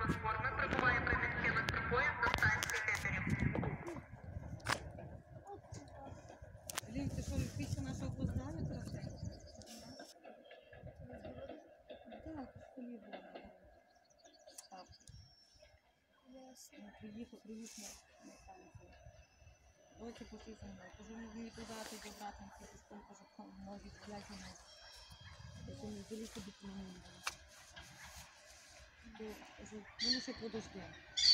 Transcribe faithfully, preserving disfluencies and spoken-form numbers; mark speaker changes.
Speaker 1: платформи прибуває приміський електропоїзд до станції Тетерів.
Speaker 2: Лін, ти що, після нашого познали трохи? Так, в школі була. Так. Ну, приїхав, приїхав на станцію. Доці пішли зі мною. Кажу, ну мені туди, ти до брата на пішком, кажу, ноги блядь, не можу. Кажу, не взяли собі по мені. Кажу, ну ще подожди.